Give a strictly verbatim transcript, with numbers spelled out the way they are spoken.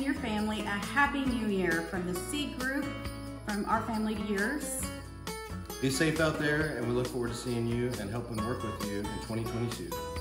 your family a Happy New Year from the Seay Group, from our family to yours. Be safe out there, and we look forward to seeing you and helping work with you in twenty twenty-two.